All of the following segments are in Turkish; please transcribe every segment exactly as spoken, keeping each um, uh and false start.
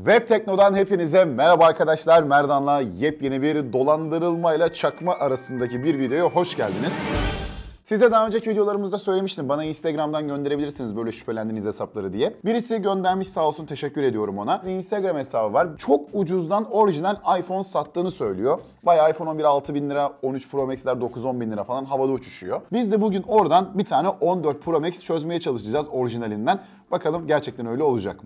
Web Tekno'dan hepinize merhaba arkadaşlar. Merdan'la yepyeni bir dolandırılmayla çakma arasındaki bir videoya hoş geldiniz. Size daha önceki videolarımızda söylemiştim. Bana Instagram'dan gönderebilirsiniz böyle şüphelendiğiniz hesapları diye. Birisi göndermiş, sağ olsun, teşekkür ediyorum ona. Bir Instagram hesabı var. Çok ucuzdan orijinal iPhone sattığını söylüyor. Bayağı iPhone on bir altı bin lira, on üç Pro Max'ler dokuz on bin lira falan havada uçuşuyor. Biz de bugün oradan bir tane on dört Pro Max çözmeye çalışacağız orijinalinden. Bakalım gerçekten öyle olacak mı?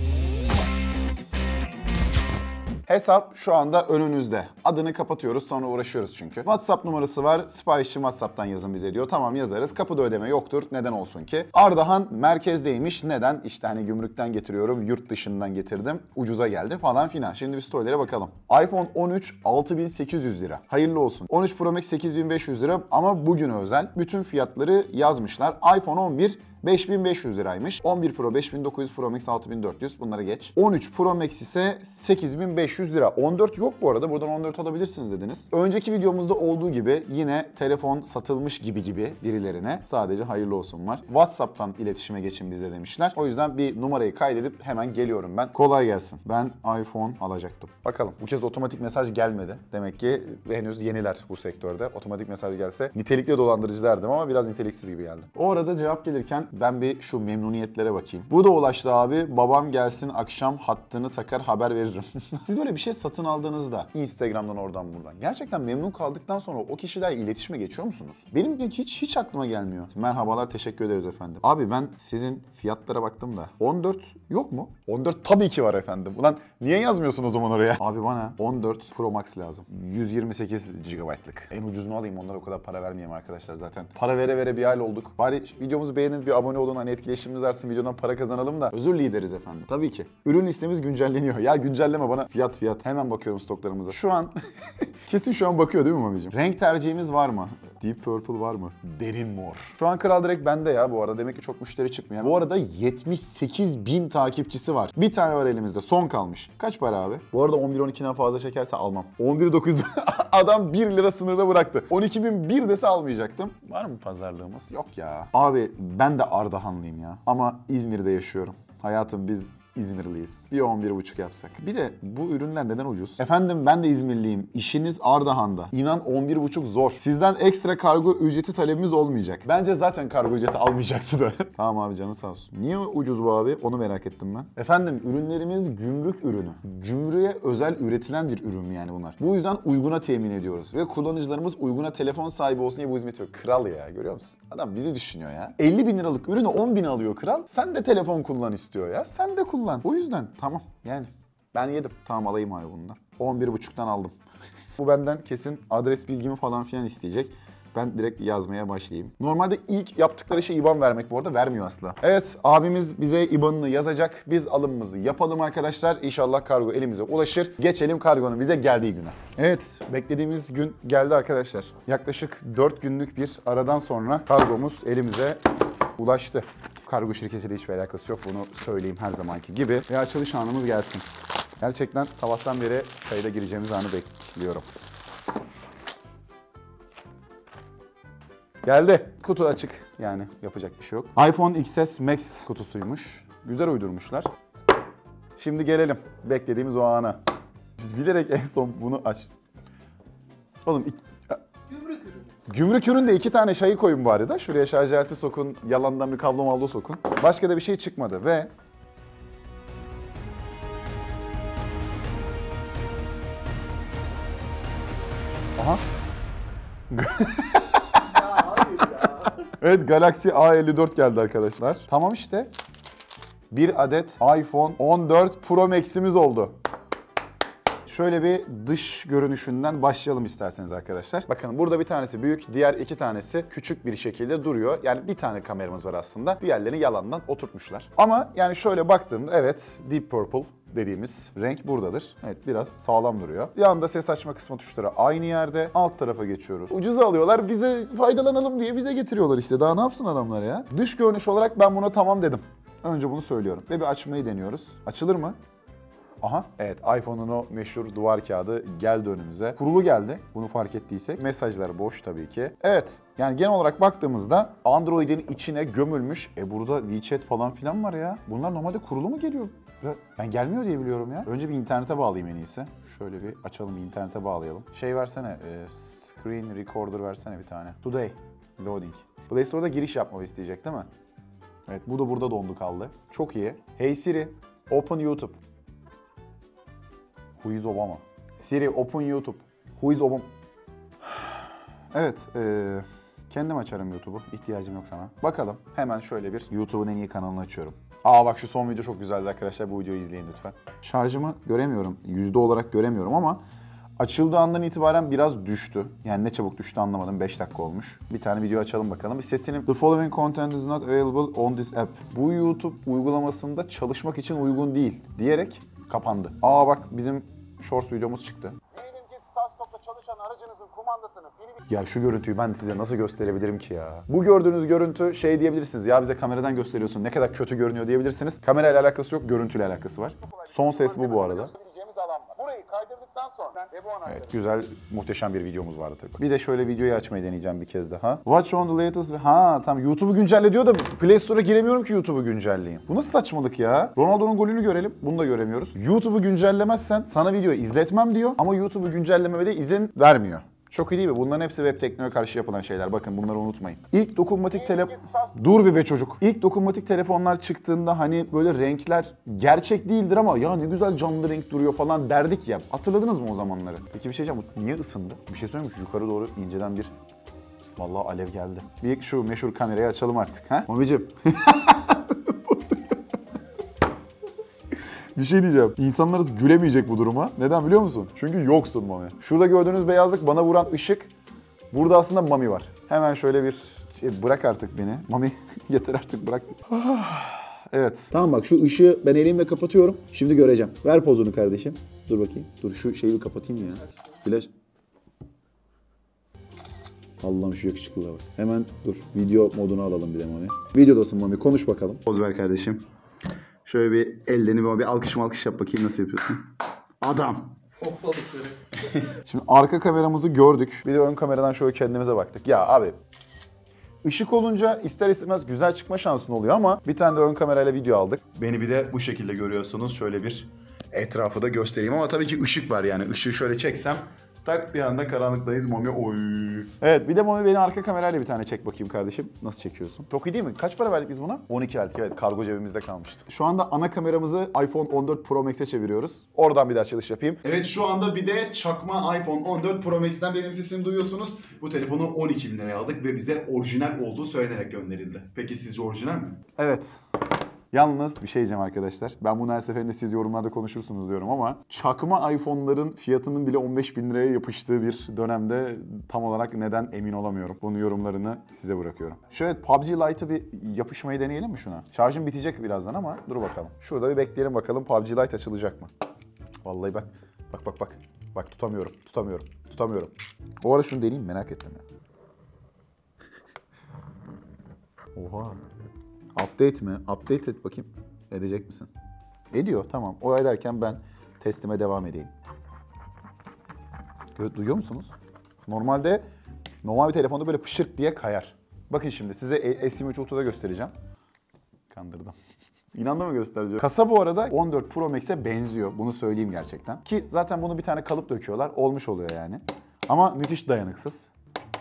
Hesap şu anda önünüzde. Adını kapatıyoruz, sonra uğraşıyoruz çünkü. WhatsApp numarası var. Siparişçi WhatsApp'tan yazın bize diyor. Tamam, yazarız. Kapıda ödeme yoktur. Neden olsun ki? Ardahan merkezdeymiş. Neden? İşte hani gümrükten getiriyorum, yurt dışından getirdim. Ucuza geldi falan filan. Şimdi bir storylere bakalım. iPhone on üç altı bin sekiz yüz lira. Hayırlı olsun. on üç Pro Max sekiz bin beş yüz lira ama bugün özel. Bütün fiyatları yazmışlar. iPhone on bir beş bin beş yüz liraymış. on bir Pro beş bin dokuz yüz, Pro Max altı bin dört yüz. Bunları geç. on üç Pro Max ise sekiz bin beş yüz lira. on dört yok bu arada. Buradan on dört alabilirsiniz dediniz. Önceki videomuzda olduğu gibi yine telefon satılmış gibi gibi birilerine sadece hayırlı olsun var. WhatsApp'tan iletişime geçin bize demişler. O yüzden bir numarayı kaydedip hemen geliyorum ben. Kolay gelsin. Ben iPhone alacaktım. Bakalım. Bu kez otomatik mesaj gelmedi. Demek ki henüz yeniler bu sektörde. Otomatik mesaj gelse nitelikli dolandırıcı derdim ama biraz niteliksiz gibi geldi. O arada cevap gelirken ben bir şu memnuniyetlere bakayım. Bu da ulaştı abi. Babam gelsin akşam hattını takar haber veririm. Siz böyle bir şey satın aldığınızda Instagram'dan oradan buradan gerçekten memnun kaldıktan sonra o kişilerle iletişime geçiyor musunuz? Benim hiç hiç aklıma gelmiyor. Merhabalar, teşekkür ederiz efendim. Abi ben sizin fiyatlara baktım da on dört yok mu? on dört tabii ki var efendim. Ulan niye yazmıyorsun o zaman oraya? Abi bana on dört Pro Max lazım. yüz yirmi sekiz gigabaytlık. En ucuzunu alayım, onlara o kadar para vermeyeyim arkadaşlar zaten. Para vere vere bir hal olduk. Bari videomuzu beğenin, bir abone olun, hani etkileşimimiz artsın, videodan para kazanalım da özür lideriz efendim. Tabii ki. Ürün listemiz güncelleniyor. Ya güncelleme bana, fiyat fiyat. Hemen bakıyorum stoklarımıza. Şu an kesin şu an bakıyor değil mi Mami'ciğim? Renk tercihimiz var mı? Deep Purple var mı? Derin mor. Şu an kral direkt bende ya bu arada. Demek ki çok müşteri çıkmıyor. Bu arada yetmiş sekiz bin takipçisi var. Bir tane var elimizde. Son kalmış. Kaç para abi? Bu arada on bir on ikiden fazla çekerse almam. on bir dokuz yüz adam bir lira sınırda bıraktı. on iki bin bir dese almayacaktım. Var mı pazarlığımız? Yok ya. Abi ben de Ardahanlıyım ya. Ama İzmir'de yaşıyorum. Hayatım biz İzmirliyiz. Bir on bir buçuk yapsak. Bir de bu ürünler neden ucuz? Efendim ben de İzmirliyim. İşiniz Ardahan'da. İnan on bir buçuk zor. Sizden ekstra kargo ücreti talebimiz olmayacak. Bence zaten kargo ücreti almayacaktı da. Tamam abi, canı sağ olsun. Niye ucuz bu abi? Onu merak ettim ben. Efendim ürünlerimiz gümrük ürünü. Gümrüğe özel üretilen bir ürün yani bunlar. Bu yüzden uyguna temin ediyoruz. Ve kullanıcılarımız uyguna telefon sahibi olsun diye bu hizmeti veriyor. Kral ya, görüyor musun? Adam bizi düşünüyor ya. elli bin liralık ürünü on bin alıyor kral. Sen de telefon kullan istiyor ya. Sen de kullan. O yüzden tamam yani ben yedim. Tamam alayım abi bundan. on bir buçuktan aldım. Bu benden kesin adres bilgimi falan filan isteyecek. Ben direkt yazmaya başlayayım. Normalde ilk yaptıkları şey I B A N vermek, bu arada vermiyor asla. Evet, abimiz bize I B A N'ını yazacak. Biz alımımızı yapalım arkadaşlar. İnşallah kargo elimize ulaşır. Geçelim kargonun bize geldiği güne. Evet, beklediğimiz gün geldi arkadaşlar. Yaklaşık dört günlük bir aradan sonra kargomuz elimize ulaştı. Kargo şirketiyle hiçbir alakası yok, bunu söyleyeyim her zamanki gibi. Ve açılış anımız gelsin. Gerçekten sabahtan beri kayıda gireceğimiz anı bekliyorum. Geldi. Kutu açık, yani yapacak bir şey yok. iPhone X S Max kutusuymuş. Güzel uydurmuşlar. Şimdi gelelim beklediğimiz o ana. Bilerek en son bunu aç. Oğlum Gümrük ürünü. Gümrük üründe iki tane şeyi koyun bari da. Şuraya şarj aleti sokun, yalandan bir kablo maldo sokun. Başka da bir şey çıkmadı ve... Aha. Ya hayır ya. Evet, Galaxy A elli dört geldi arkadaşlar. Tamam işte. Bir adet iPhone on dört Pro Max'imiz oldu. Şöyle bir dış görünüşünden başlayalım isterseniz arkadaşlar. Bakın burada bir tanesi büyük, diğer iki tanesi küçük bir şekilde duruyor. Yani bir tane kameramız var aslında. Diğerlerini yalandan oturtmuşlar. Ama yani şöyle baktığımda evet, Deep Purple dediğimiz renk buradadır. Evet, biraz sağlam duruyor. Yanında ses açma kısmı tuşları aynı yerde. Alt tarafa geçiyoruz. Ucuza alıyorlar, bize faydalanalım diye bize getiriyorlar işte. Daha ne yapsın adamlar ya? Dış görünüş olarak ben buna tamam dedim. Önce bunu söylüyorum. Ve bir açmayı deniyoruz. Açılır mı? Aha, evet, iPhone'un o meşhur duvar kağıdı geldi önümüze. Kurulu geldi, bunu fark ettiysek. Mesajlar boş tabii ki. Evet, yani genel olarak baktığımızda Android'in içine gömülmüş. E burada WeChat falan filan var ya. Bunlar normalde kurulu mu geliyor? Ben gelmiyor diye biliyorum ya. Önce bir internete bağlayayım en iyisi. Şöyle bir açalım, internete bağlayalım. Şey versene, e, screen recorder versene bir tane. Today, loading. Play Store'da giriş yapmamı isteyecek değil mi? Evet, bu da burada dondu kaldı. Çok iyi. Hey Siri, open YouTube. Who is Obama? Siri, open YouTube. Who is Obama? Evet, e, kendim açarım YouTube'u. İhtiyacım yok sana. Bakalım, hemen şöyle bir YouTube'un en iyi kanalını açıyorum. Aa bak şu son video çok güzeldi arkadaşlar. Bu videoyu izleyin lütfen. Şarjımı göremiyorum. Yüzde olarak göremiyorum ama açıldığı andan itibaren biraz düştü. Yani ne çabuk düştü anlamadım. beş dakika olmuş. Bir tane video açalım bakalım. Bir sesini... The following content is not available on this app. Bu YouTube uygulamasında çalışmak için uygun değil diyerek kapandı. Aa bak bizim Shorts videomuz çıktı. Diyelim ki Start-Stop'ta çalışan aracınızın kumandasını... Ya şu görüntüyü ben size nasıl gösterebilirim ki ya? Bu gördüğünüz görüntü şey diyebilirsiniz. Ya bize kameradan gösteriyorsun ne kadar kötü görünüyor diyebilirsiniz. Kamerayla alakası yok, görüntüyle alakası var. Son ses bu bu arada. Burayı kaydırdıktan sonra evet, güzel, muhteşem bir videomuz vardı tabii. Bir de şöyle videoyu açmayı deneyeceğim bir kez daha. Watch on the latest... Ha tamam, YouTube'u güncelle diyor da Play Store'a giremiyorum ki YouTube'u güncelleyeyim. Bu nasıl saçmalık ya? Ronaldo'nun golünü görelim. Bunu da göremiyoruz. YouTube'u güncellemezsen sana videoyu izletmem diyor ama YouTube'u güncellememe de izin vermiyor. Çok iyi değil mi? Bunların hepsi web teknolojiye karşı yapılan şeyler. Bakın bunları unutmayın. İlk dokunmatik tele... Dur bir be çocuk. İlk dokunmatik telefonlar çıktığında hani böyle renkler gerçek değildir ama ya ne güzel canlı renk duruyor falan derdik ya. Hatırladınız mı o zamanları? Peki bir şey diyeceğim. Bu niye ısındı? Bir şey söyleyeyim mi? Yukarı doğru inceden bir... Vallahi alev geldi. Bir şu meşhur kamerayı açalım artık. Ha? Mamicim. Bir şey diyeceğim. İnsanlar gülemeyecek bu duruma. Neden biliyor musun? Çünkü yoksun Mami. Şurada gördüğünüz beyazlık bana vuran ışık. Burada aslında Mami var. Hemen şöyle bir şey, bırak artık beni. Mami yeter artık, bırak. Evet. Tamam bak şu ışığı ben elimle kapatıyorum. Şimdi göreceğim. Ver pozunu kardeşim. Dur bakayım. Dur şu şeyi bir kapatayım ya. Flash. Allah'ım şu yakışıklılığa bak. Hemen dur. Video modunu alalım bir de Mami. Videodasın Mami. Konuş bakalım. Poz ver kardeşim. Şöyle bir ellerini bir alkış malkış yap bakayım nasıl yapıyorsun. Adam. Şimdi arka kameramızı gördük. Bir de ön kameradan şöyle kendimize baktık. Ya abi ışık olunca ister istemez güzel çıkma şansın oluyor ama bir tane de ön kamerayla video aldık. Beni bir de bu şekilde görüyorsunuz. Şöyle bir etrafı da göstereyim ama tabii ki ışık var yani. Işığı şöyle çeksem tak bir anda karanlıktayız Mami. Oy. Evet bir de Mami beni arka kamerayla bir tane çek bakayım kardeşim. Nasıl çekiyorsun? Çok iyi değil mi? Kaç para verdik biz buna? on iki verdik evet, kargo cebimizde kalmıştı. Şu anda ana kameramızı iPhone on dört Pro Max'e çeviriyoruz. Oradan bir daha açılış yapayım. Evet şu anda bir de çakma iPhone on dört Pro Max'ten benim sesimi duyuyorsunuz. Bu telefonu on iki bin liraya aldık ve bize orijinal olduğu söylenerek gönderildi. Peki sizce orijinal mi? Evet. Yalnız bir şey diyeceğim arkadaşlar. Ben bunu her seferinde siz yorumlarda konuşursunuz diyorum ama çakma iPhone'ların fiyatının bile on beş bin liraya yapıştığı bir dönemde tam olarak neden emin olamıyorum. Bunun yorumlarını size bırakıyorum. Şöyle P U B G Lite'ı bir yapışmayı deneyelim mi şuna? Şarjım bitecek birazdan ama dur bakalım. Şurada bir bekleyelim bakalım P U B G Lite açılacak mı? Vallahi bak. Bak bak bak. Bak tutamıyorum. Tutamıyorum. Tutamıyorum. O ara şunu deneyeyim merak ettim ya. Oha. Update mi? Update et bakayım. Edecek misin? Ediyor tamam. O ederken ben testime devam edeyim. Duyuyor musunuz? Normalde normal bir telefonda böyle pışırt diye kayar. Bakın şimdi size S yirmi üç Ultra'da göstereceğim. Kandırdım. İnandı mı göstereceğim? Kasa bu arada on dört Pro Max'e benziyor. Bunu söyleyeyim gerçekten. Ki zaten bunu bir tane kalıp döküyorlar. Olmuş oluyor yani. Ama müthiş dayanıksız.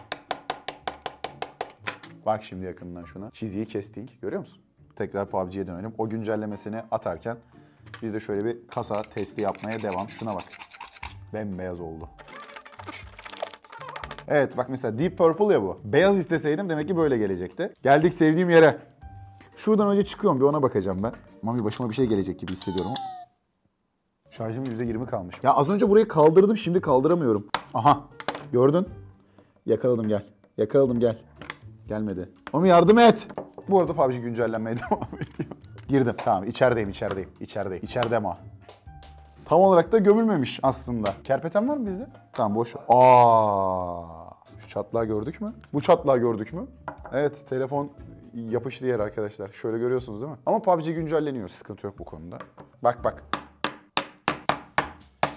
Bak şimdi yakından şuna. Çizgiyi kestik. Görüyor musun? Tekrar P U B G'ye dönelim. O güncellemesini atarken biz de şöyle bir kasa testi yapmaya devam. Şuna bak. Bembeyaz oldu. Evet bak mesela Deep Purple ya bu. Beyaz isteseydim demek ki böyle gelecekti. Geldik sevdiğim yere. Şuradan önce çıkıyorum. Bir ona bakacağım ben. Mami başıma bir şey gelecek gibi hissediyorum. Şarjım yüzde yirmi kalmış. Ya az önce burayı kaldırdım. Şimdi kaldıramıyorum. Aha. Gördün? Yakaladım gel. Yakaladım gel. Gelmedi. Mami yardım et. Bu arada P U B G güncellenmeye devam ediyor. Girdim. Tamam içerideyim içerideyim. İçerideyim. İçeride ama. Tam olarak da gömülmemiş aslında. Kerpeten var mı bizde? Tamam boş. Aa, şu çatlağı gördük mü? Bu çatlağı gördük mü? Evet telefon yapıştı yer arkadaşlar. Şöyle görüyorsunuz değil mi? Ama P U B G güncelleniyor. Sıkıntı yok bu konuda. Bak bak.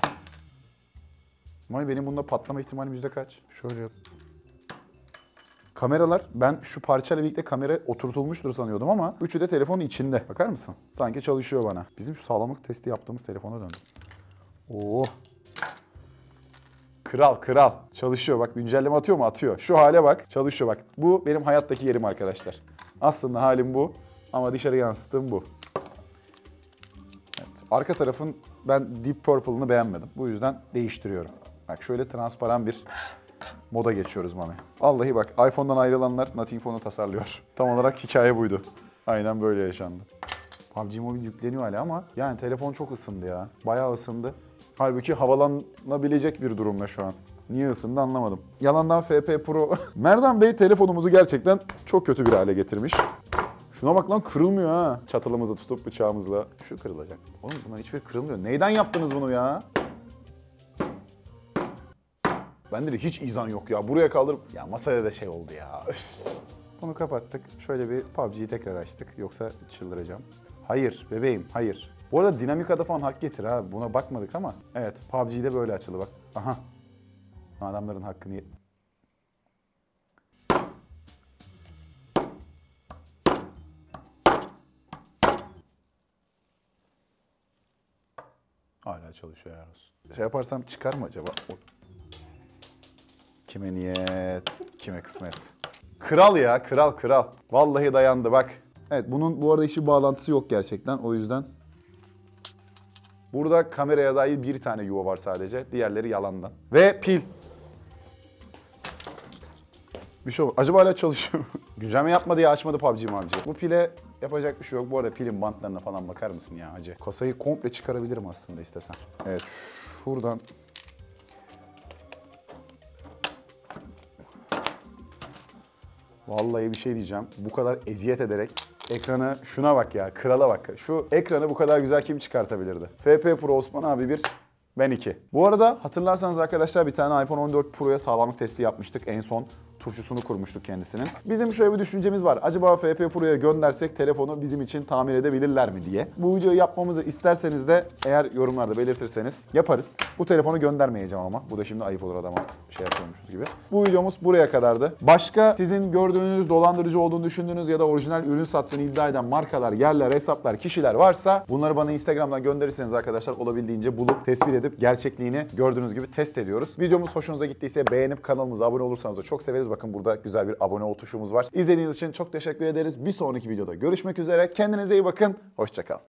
Mami benim bunda patlama ihtimalim yüzde kaç? Şöyle yap. Kameralar, ben şu parçayla birlikte kamera oturtulmuştur sanıyordum ama üçü de telefonun içinde. Bakar mısın? Sanki çalışıyor bana. Bizim şu sağlamlık testi yaptığımız telefona döndüm. Oo. Kral kral. Çalışıyor bak, güncelleme atıyor mu? Atıyor. Şu hale bak. Çalışıyor bak. Bu benim hayattaki yerim arkadaşlar. Aslında halim bu ama dışarı yansıttığım bu. Evet. Arka tarafın ben Deep Purple'ını beğenmedim. Bu yüzden değiştiriyorum. Bak şöyle transparan bir moda geçiyoruz Mami. Vallahi bak, iPhone'dan ayrılanlar Nothing Phone'u tasarlıyor. Tam olarak hikaye buydu. Aynen böyle yaşandı. P U B G Mobile yükleniyor hala ama yani telefon çok ısındı ya. Bayağı ısındı. Halbuki havalanabilecek bir durumda şu an. Niye ısındı anlamadım. Yalandan F P Pro. Merdan Bey telefonumuzu gerçekten çok kötü bir hale getirmiş. Şuna bak lan, kırılmıyor ha. Çatalımızı tutup bıçağımızla. Şu kırılacak. Oğlum bunlar hiçbir kırılmıyor. Neyden yaptınız bunu ya? Bende de hiç izan yok ya. Buraya kaldırıp... Ya masaya da şey oldu ya. Üf. Bunu kapattık. Şöyle bir P U B G'yi tekrar açtık. Yoksa çıldıracağım. Hayır bebeğim, hayır. Bu arada Dinamika'da falan hak getir ha. Buna bakmadık ama. Evet, P U B G'de böyle açıldı bak. Aha. Adamların hakkını... Hala çalışıyor ya. Şey yaparsam çıkar mı acaba? O... Kime niyet, kime kısmet. Kral ya, kral kral. Vallahi dayandı bak. Evet, bunun bu arada hiçbir bağlantısı yok gerçekten. O yüzden... Burada kameraya dair bir tane yuva var sadece. Diğerleri yalandan. Ve pil. Bir şey oldu. Acaba hala çalışıyor mu? Güncelleme yapmadı ya, açmadı P U B G Mobile. Bu pile yapacak bir şey yok. Bu arada pilin bantlarına falan bakar mısın ya hacı? Kasayı komple çıkarabilirim aslında istesem. Evet, şuradan... Vallahi bir şey diyeceğim. Bu kadar eziyet ederek ekranı, şuna bak ya, krala bak. Şu ekranı bu kadar güzel kim çıkartabilirdi? F P Pro Osman abi bir, ben iki. Bu arada hatırlarsanız arkadaşlar bir tane iPhone on dört Pro'ya sağlamlık testi yapmıştık en son. Turşusunu kurmuştuk kendisinin. Bizim şöyle bir düşüncemiz var. Acaba F P Pro'ya göndersek telefonu bizim için tamir edebilirler mi diye. Bu videoyu yapmamızı isterseniz de eğer yorumlarda belirtirseniz yaparız. Bu telefonu göndermeyeceğim ama. Bu da şimdi ayıp olur adama, şey yapıyormuşuz gibi. Bu videomuz buraya kadardı. Başka sizin gördüğünüz, dolandırıcı olduğunu düşündüğünüz ya da orijinal ürün sattığını iddia eden markalar, yerler, hesaplar, kişiler varsa bunları bana Instagram'dan gönderirseniz arkadaşlar olabildiğince bulup, tespit edip gerçekliğini gördüğünüz gibi test ediyoruz. Videomuz hoşunuza gittiyse beğenip kanalımıza abone olursanız da çok severiz. Bakın burada güzel bir abone ol tuşumuz var. İzlediğiniz için çok teşekkür ederiz. Bir sonraki videoda görüşmek üzere. Kendinize iyi bakın. Hoşça kalın.